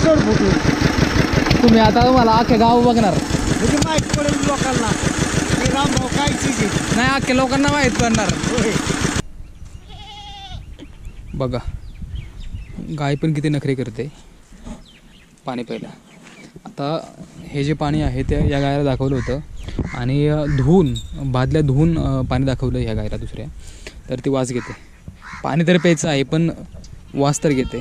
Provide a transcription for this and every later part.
सोड फुटून. तुम्ही आता मला अख्खे गाव बघणार म्हणजे माहीत पडेल लोकांना हे रामभाऊ काय चीज आहे. नाही, अख्ख्या लोकांना माहीत पडणार. होय. बघा गाय पण किती नखरे करते पाणी प्यायला. आता हे जे पाणी आहे ते या गायला दाखवलं होतं आणि बादल्या धुवून पाणी दाखवलं ह्या गायला दुसऱ्या, तर ती वास घेते. पाणी तर प्यायचं आहे पण वास तर घेते.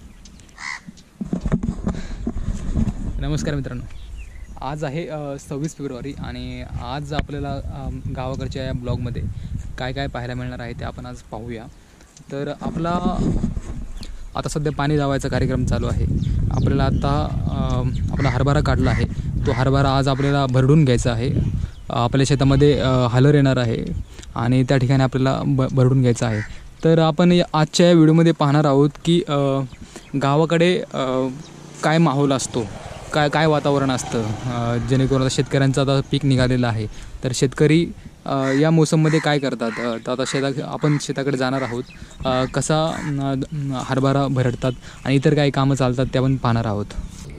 नमस्कार मित्रांनो, आज आहे 26 फेब्रुवारी आणि आज आपल्याला गावाकडच्या या ब्लॉगमध्ये काय काय पाहायला मिळणार आहे ते आपण आज पाहूया. तर आता सध्या पाणी लावायचा कार्यक्रम चालू आहे. आपल्याला आता आपला हरभरा काढला आहे, तो हरभरा आज आपल्याला भरडून घ्यायचा आहे. आपल्या शेतामध्ये हलर येणार आहे आणि त्या ठिकाणी आपल्याला भरडून घ्यायचा आहे. तर आपण आजच्या या व्हिडिओमध्ये पाहणार आहोत की गावाकडे काय माहोल असतो, काय वातावरण असतं, जेणेकरून आता शेतकऱ्यांचं आता पीक निघालेलं आहे. तर शेतकरी या मोसममध्ये काय करतात, तर आता आपण शेताकडे जाणार आहोत. कसा हरभरा भरडतात आणि इतर काही कामं चालतात ते आपण पाहणार आहोत.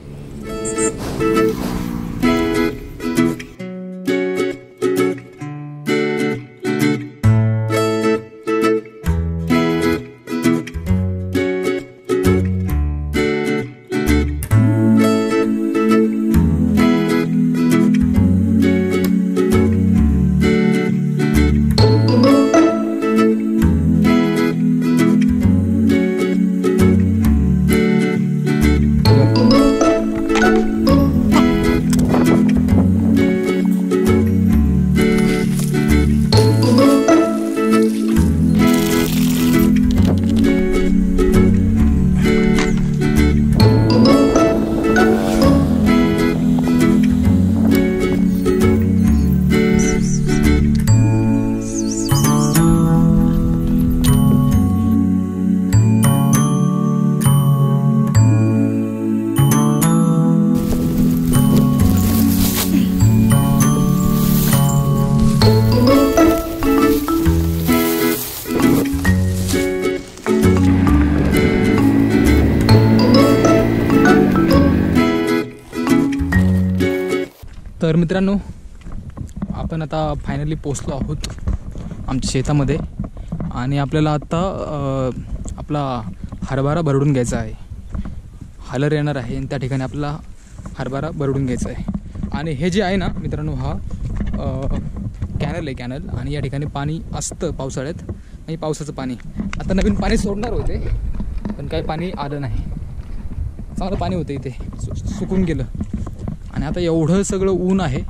तर मित्रांनो, आपण आता फायनली पोचलो आहोत आमच्या शेतामध्ये आणि आपल्याला आता आपला हरभरा भरडून घ्यायचा आहे. हलर येणार आहे आणि त्या ठिकाणी आपल्याला हरभरा भरडून घ्यायचा आहे. आणि हे जे आहे ना मित्रांनो, हा कॅनल आहे, कॅनल. आणि या ठिकाणी पाणी असतं पावसाळ्यात आणि पावसाचं पाणी आता नवीन पाणी सोडणार होते पण काही पाणी आलं नाही. चांगलं पाणी होतं इथे, सुकून गेलं. आणि आता एवढं सगळं ऊन आहे.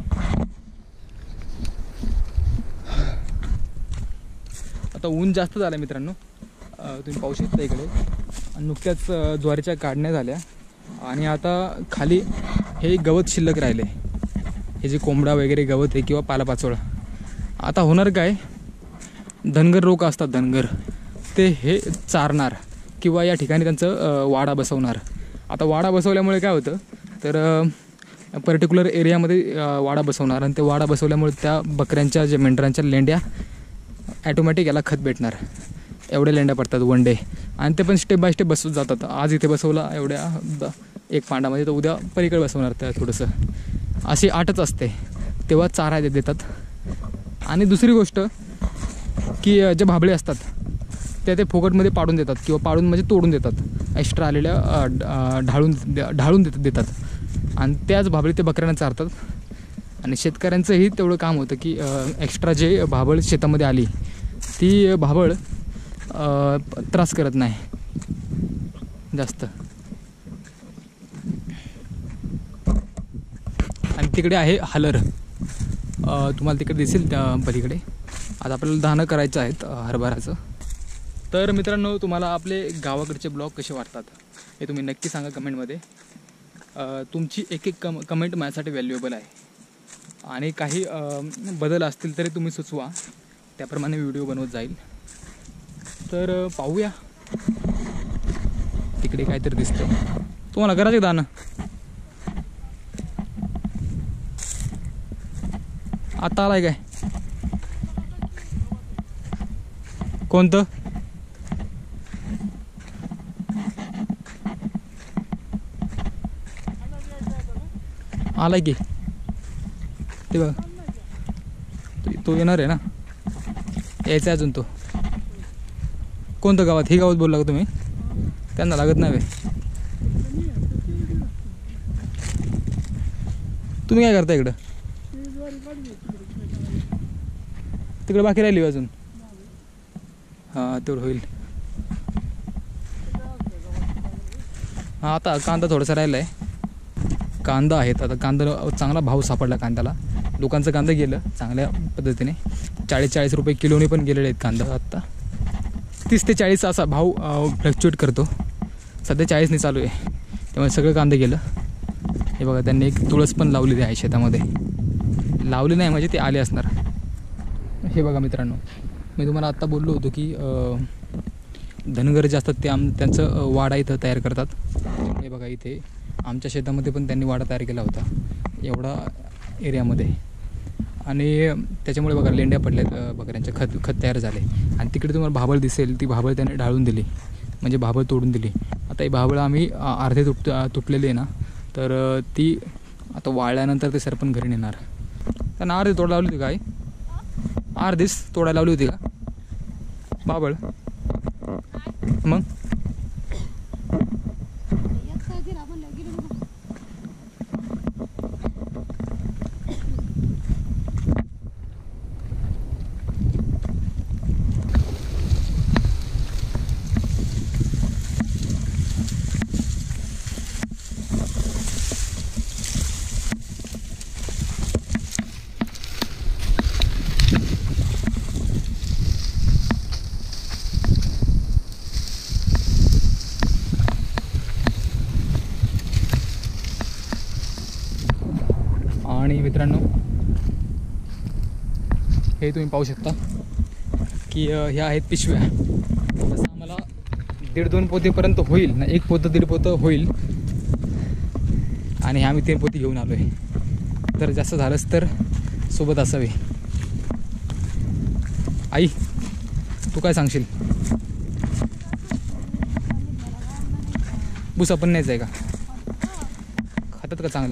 आता ऊन जास्त झालं मित्रांनो, तुम्ही पाहू शकता इकडे. आणि नुकत्याच ज्वारीच्या काढण्या झाल्या आणि आता खाली हे गवत शिल्लक राहिले. हे जे कोंबडा वगैरे गवत आहे किंवा पालापाचोळा. आता होणार काय, धनगर लोक असतात, धनगर, ते हे चारणार किंवा या ठिकाणी त्यांचं वाडा बसवणार. आता वाडा बसवल्यामुळे काय होतं, तर पर्टिक्युलर एरियामध्ये वाडा बसवणार आणि ते वाडा बसवल्यामुळे त्या बकऱ्यांच्या, जे मेंढरांच्या लेंड्या ॲटोमॅटिक याला खत भेटणार. एवढ्या लेंड्या पडतात वन डे आणि ते पण स्टेप बाय स्टेप बसवत जातात. आज इथे बसवला एवढ्या एक पांडामध्ये, तर उद्या पलीकडे बसवणार त्या थोडंसं. अशी आटच असते, तेव्हा चारा देतात. आणि दुसरी गोष्ट की जे भाबळे असतात ते फुकटमध्ये पाडून देतात किंवा पाडून म्हणजे तोडून देतात. एक्स्ट्रा आलेल्या ढाळून देतात आणि त्याच भाबळे ते बकऱ्यांना चारतात. आणि शेतकऱ्यांचंही तेवढं काम होतं की एक्स्ट्रा जे भाबळ शेतामध्ये आली ती भाबळ त्रास करत नाही जास्त. आणि तिकडे आहे हलर, तुम्हाला तिकडे दिसेल त्या पलीकडे. आता आपल्याला दाणं करायचं आहेत हरभऱ्याचं. तर मित्रांनो, तुम्हाला आपले गावाकडचे ब्लॉग कसे वाटतात हे तुम्ही नक्की सांगा कमेंटमध्ये. तुमची एक कमेंट माझ्यासाठी व्हॅल्युएबल आहे. आणि काही बदल असतील तरी तुम्ही सुचवा, त्याप्रमाणे व्हिडिओ बनवत जाईल. तर पाहूया तिकडे काहीतरी दिसतं. तुम्हाला करायचं दाणं आता आलाय काय? कोणतं? आलाय की ते बघ, तो येणार आहे ना, यायचा अजून तो. कोणतं गावात? हे गावात बोलला का तुम्ही? त्यांना लागत नाही बे. तुम्ही काय करता इकडं? तिकडे बाकी राहिली अजून. हां तेवढं होईल. हां आता कांदा थोडासा राहिला आहे. कांदा आहेत आता, कांदा चांगला भाव सापडला कांद्याला. लोकांचं कांदा गेलं चांगल्या पद्धतीने, 40 रुपये किलोने पण गेलेले आहेत कांदा. आत्ता 30 ते 40 असा भाव फ्लक्च्युएट करतो. सध्या 40ने चालू आहे, त्यामुळे सगळं कांदे गेलं. हे बघा त्यांनी एक तुळस पण लावलेली आहे शेतामध्ये. लावली नाही म्हणजे ते आले असणार. हे बघा मित्रांनो, मी तुम्हाला आत्ता बोललो होतो की धनगर जे असतात ते त्यांचं वाडा इथं तयार करतात. हे बघा इथे आमच्या शेतामध्ये पण त्यांनी वाडा तयार केला होता एवढा एरियामध्ये. आणि त्याच्यामुळे बघा लेंड्या पडल्यात बकऱ्यांच्या, खत तयार झाले. आणि तिकडे तुम्हाला भाबळ दिसेल, ती भाबळ त्याने ढाळून दिली, म्हणजे भाबळ तोडून दिली. आता ही भाबळ आम्ही अर्धे तुटलेली आहे ना, तर ती आता वाळल्यानंतर ते सरपण घरी नेणार. त्यांना अर्धे तोड लावली होती काय? अर्धीच तोडायला लावली होती का भाबळ? मग आणि मित्रांनो हे तुम्ही पाहू शकता की ह्या आहेत पिशव्या. जसं आम्हाला 1.5-2 पोतेपर्यंत होईल ना, 1 पोतं 1.5 पोतं होईल. आणि आम्ही 3 पोती घेऊन आलो आहे. तर जास्त झालंच तर सोबत असावे. आई तू काय सांगशील? भुसा पण न्यायचं आहे का? खातात का चांगले?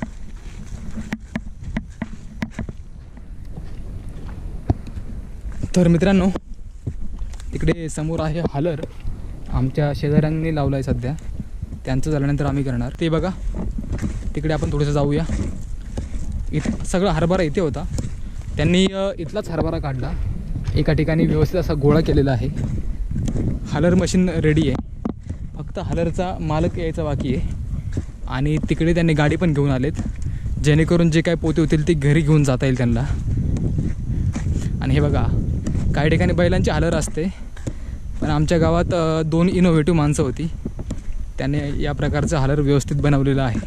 तर मित्रांनो तिकडे समोर आहे हलर, आमच्या शेजाऱ्यांनी लावलं आहे सध्या. त्यांचं झाल्यानंतर आम्ही करणार. ते बघा तिकडे आपण थोडंसं जाऊया. इथं सगळा हरभरा इथे होता, त्यांनी इथलाच हरभरा काढला, एका ठिकाणी व्यवस्थित असा गोळा केलेला आहे. हलर मशीन रेडी आहे, फक्त हलरचा मालक यायचा बाकी आहे. आणि तिकडे त्यांनी गाडी पण घेऊन आलेत, जेणेकरून जे काय पोते होतील ते घरी घेऊन जाता येईल त्यांना. आणि हे बघा काही ठिकाणी बैलांची हलर असते, पण आमच्या गावात 2 इनोव्हेटिव्ह माणसं होती, त्याने या प्रकारचं हलर व्यवस्थित बनवलेलं आहे.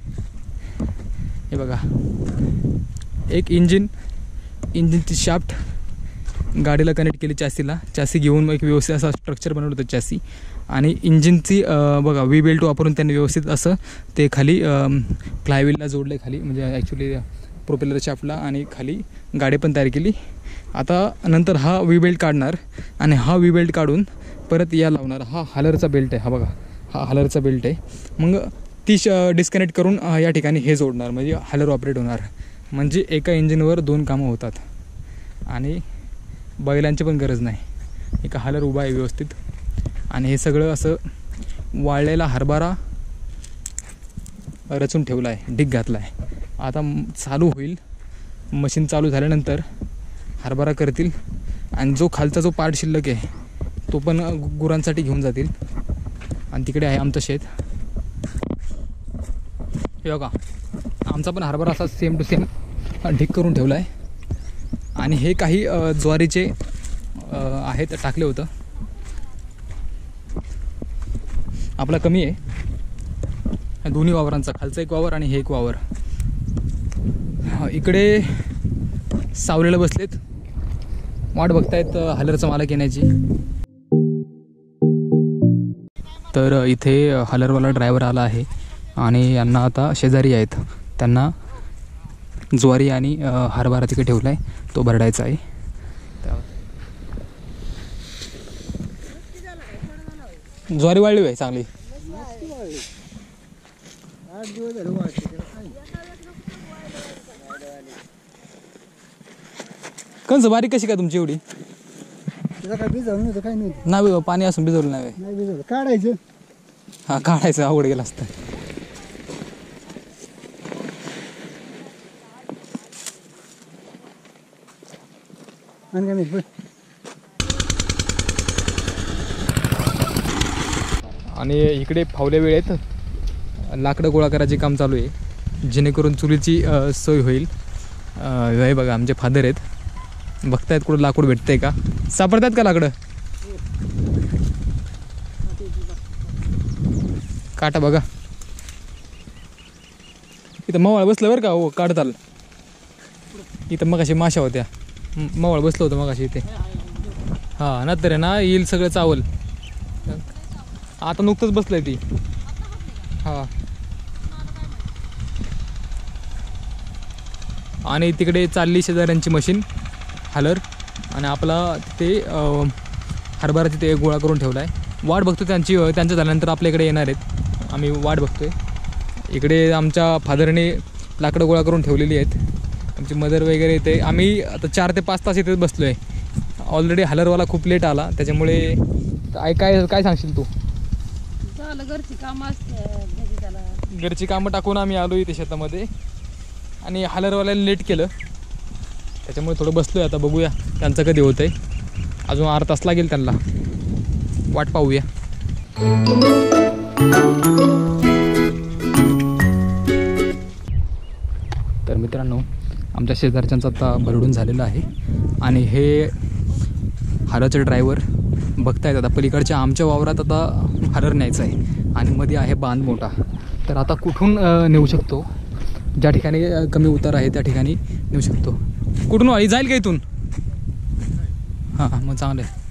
हे बघा एक इंजिनची शाफ्ट गाडीला कनेक्ट केली चॅसीला, चॅसी घेऊन एक व्यवस्थित असा स्ट्रक्चर बनवलं होतं चॅसी. आणि इंजिनची बघा वी बेल्ट वापरून त्यांनी व्यवस्थित असं ते खाली फ्लायव्हीलला जोडलं आहे खाली, म्हणजे ॲक्च्युली प्रोपेलर शाफ्टला, आणि खाली गाडी पण तयार केली. आता नंतर हा वी बेल्ट काढणार आणि हा वी बेल्ट काढून परत या लावणार. हा हलरचा बेल्ट आहे, हा बघा हा हलरचा बेल्ट आहे. मग ती डिस्कनेक्ट करून या ठिकाणी हे जोडणार, म्हणजे हलर ऑपरेट होणार. म्हणजे एका इंजिनवर 2 कामं होतात आणि बैलांची पण गरज नाही. एका हलर उभा आहे व्यवस्थित. आणि हे सगळं असं वाळलेला हरभरा रचून ठेवला आहे, ढीग घातला आहे. आता चालू होईल, मशीन चालू झाल्यानंतर हरभरा करतील आणि जो खालचा जो पार्ट शिल्लक आहे तो पण गुरांसाठी घेऊन जातील. आणि तिकडे आहे आमचं शेत. हे बघा आमचा पण हरभरा असा सेम टू सेम ढीग करून ठेवला आहे. आणि हे काही ज्वारीचे आहेत, टाकले होतं. आपला कमी आहे दोन्ही वावरांचा, खालचा एक वावर आणि हे एक वावर. इकडे सावलेला बसलेत, वाट बघतायत हलरचा मालक येण्याची. तर इथे हलरवाला ड्रायव्हर आला आहे आणि यांना आता शेजारी आहेत, त्यांना ज्वारी आणि हरभरा तिकडे ठेवला आहे, तो भरडायचा आहे. ज्वारी वाळली आहे चांगली. 8 दिवस झाले वाटते त्याला काय. कंस बारीक कशी काय तुमची एवढी? त्याला काय भिजवलं नव्हतं काय नाही. नाही पाणी असून भिजवलं नाही. नाही भिजवलं काढायचं. हा काढायचं अवघड गेलं असतं. आणि काय माहिती. आणि इकडे फावल्या वेळेत लाकडं गोळा करायचे काम चालू आहे जेणेकरून चुलीची सोय होईल. हे बघा आमचे फादर आहेत, बघतायत कुठं लाकूड भेटतंय का, सापडतात का लाकडं. काटा बघा इथं मवाळ बसलं बरं का. हो काढताल इथं मग अशी माशा होत्या, मवाळ बसलं होतं मग अशी इथे. हां नंतर आहे ना येईल सगळं चावल. आता नुकतंच बसलंय ती. हां आणि तिकडे चालली शेजाऱ्यांची मशीन हालर आणि आपला तिथे हरभरा तिथे गोळा करून ठेवला आहे. वाट बघतो त्यांचं झाल्यानंतर आपल्याकडे येणार आहेत. आम्ही वाट बघतो आहे. इकडे आमच्या फादरने लाकडं गोळा करून ठेवलेली आहेत. आमची मदर वगैरे इथे. आम्ही आता 4 ते 5 तास इथेच बसलो आहे. ऑलरेडी हलरवाला खूप लेट आला त्याच्यामुळे काय सांगशील तू? घरची कामं टाकून आम्ही आलो इथे शेतामध्ये आणि हलरवाल्याने लेट केलं त्याच्यामुळे थोडं बसलो आहे. आता बघूया त्यांचं कधी होतं आहे. अजून अर्धा तास लागेल त्यांना, वाट पाहूया. तर मित्रांनो आमच्या शेजारच्यांचं आता भरडून झालेलं आहे आणि हे हररचे ड्रायव्हर बघतायत. आता पलीकडच्या आमच्या वावरात आता हरर न्यायचं आहे आणि मध्ये आहे बांध मोठा. तर आता कुठून नेऊ शकतो, ज्या ठिकाणी कमी उतार आहे त्या ठिकाणी नेऊ शकतो. कुठून वाली जाईल का इथून? हां हां मग चांगलं आहे.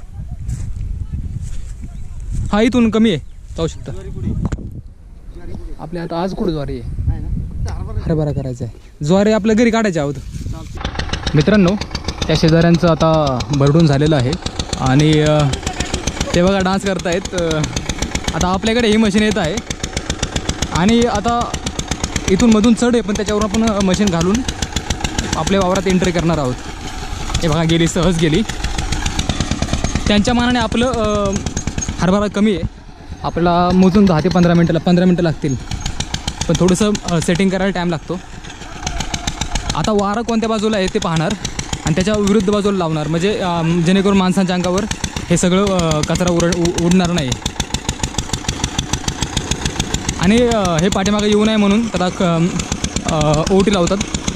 हां इथून कमी आहे, जाऊ शकता. आपल्या आता आज कुठं ज्वारी आहे? हरभरा करायचा आहे. ज्वारी आपल्या घरी काढायचे आहोत. मित्रांनो त्या शेजाऱ्यांचं आता भरडून झालेलं आहे आणि ते बघा डान्स करतायत. आता आपल्याकडे ही मशीन येत आहे आणि आता इथून मधून चढ आहे पण त्याच्यावर आपण मशीन घालून आपल्या वावरात एंट्री करणार आहोत. हे बघा गेली, सहज गेली. त्यांच्या मानाने आपलं हरभरा कमी आहे. आपल्याला मोजून 10 ते 15 मिनटं लागतील पण थोडंसं सेटिंग करायला टाईम लागतो. आता वारं कोणत्या बाजूला आहे ते पाहणार आणि त्याच्या विरुद्ध बाजूला लावणार म्हणजे जेणेकरून माणसांच्या अंगावर हे सगळं कचरा उडणार नाही. आणि हे पाठीमागं येऊ नये म्हणून त्याला ओटी लावतात.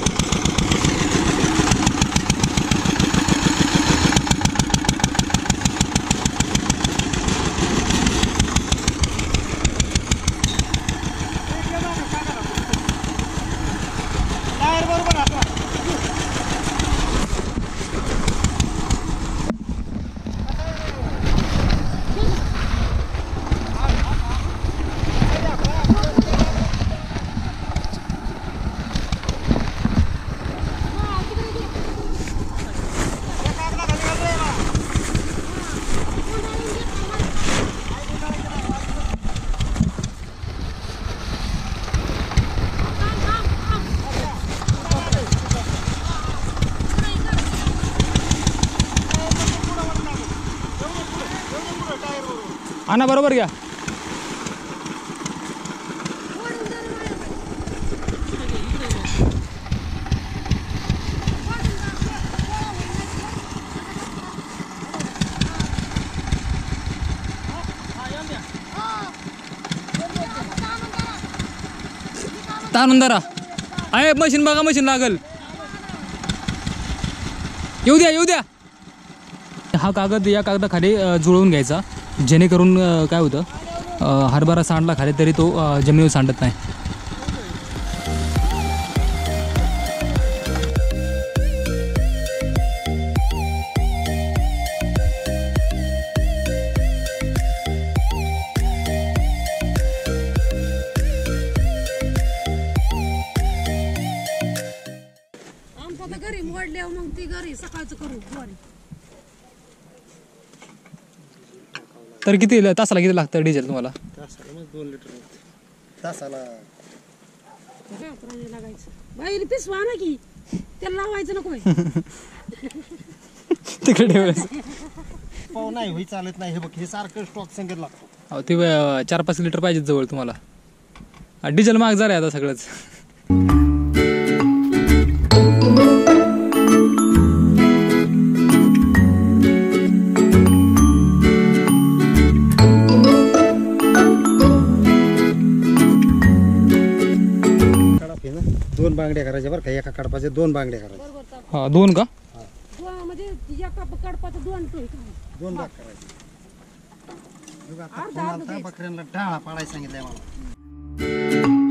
आणा बरोबर घ्या. ताणून धरा. आहे मशीन बघा, मशीन लागल. येऊ द्या. हा कागद या कागदाखाली जुळवून घ्यायचा जेणेकरून काय होतं हरभरा सांडला खाली तरी तो जमिनीवर सांडत नाही. घरी मोडल्यावर मग ती घरी सकाळचं करू ज्वारी. तर किती तासाला किती लागतं डिझेल तुम्हाला? तासाला मग 2 लिटर तासाला प्राणी लागायचं बाई पिसवा ना की त्याला लावायचं नको तिकडे ठेवायचं. पाव नाही होई चालत नाही. हे बघ हे सारखं स्टॉक संगत लागतो. अहो ते 4-5 लिटर पाहिजे जवळ तुम्हाला. डिझेल महाग झालंय आता सगळंच. कडप आहे ना. 2 बांगड्या करायच्या बरं का. एका कडपाच्या 2 बांगड्या करायच्या. बरोबर हा 2 का? म्हणजे एका कडपाचं 2 टोळी 2 भाग करायचे. बघ आता कोणाला त्या बकऱ्यांना डाळा पाडायला सांगितलंय मला.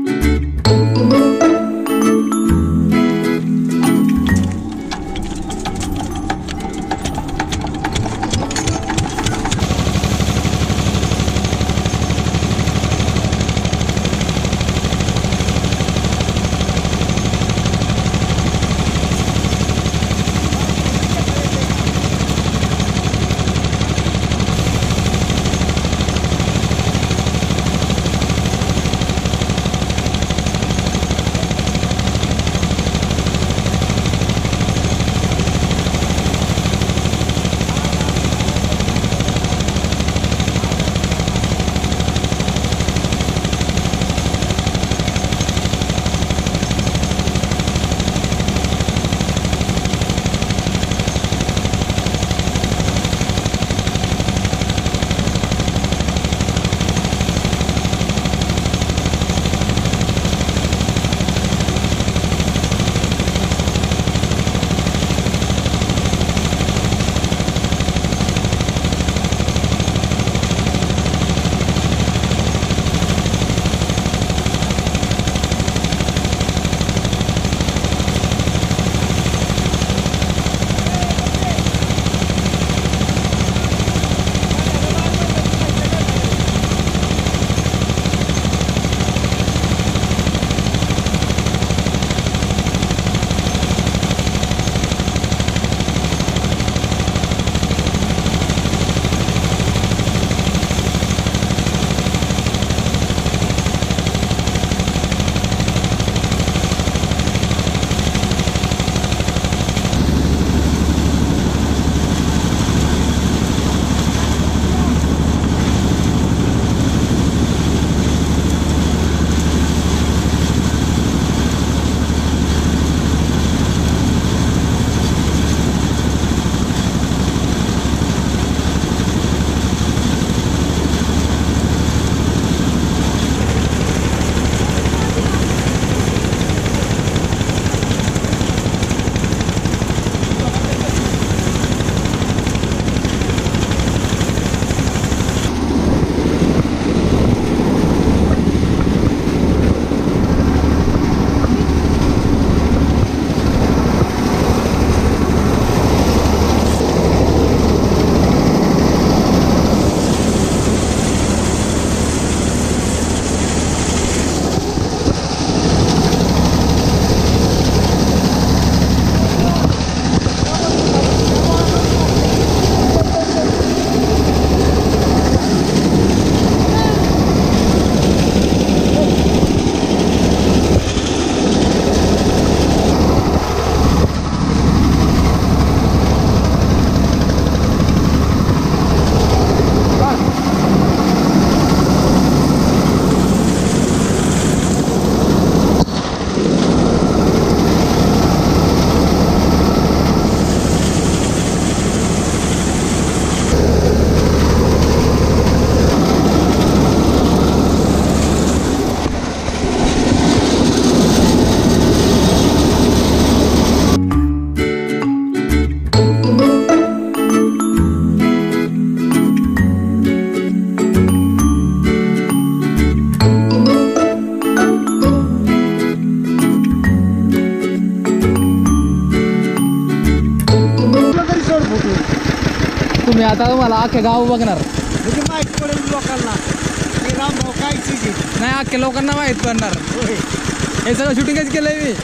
तुम्ही आता मला अख्खे गाव बघणार म्हणजे माहिती पडेल लोकांना की रामभाऊ काय चीज आहे. नाही, अख्ख्या लोकांना माहीत पडणार. होय. हे सगळं शूटिंगच केलंय मी.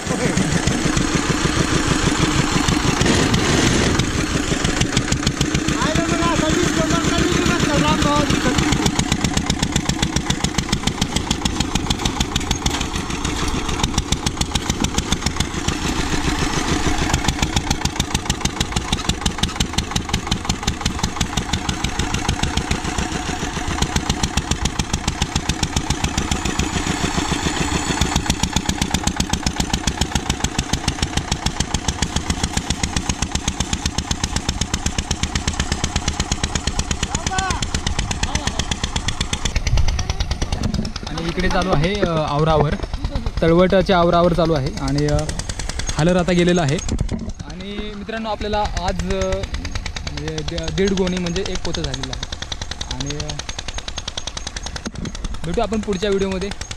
आयला मग आता 20-15 मिनिटं लागतात रामभाऊ. इकडे चालू आहे आवरावर, तळवटाच्या आवरावर चालू आहे आणि हालर आता गेलेलं आहे. आणि मित्रांनो आपल्याला आज म्हणजे 1.5 गोणी म्हणजे 1 पोतं झालेलं आहे. आणि भेटू आपण पुढच्या व्हिडिओमध्ये.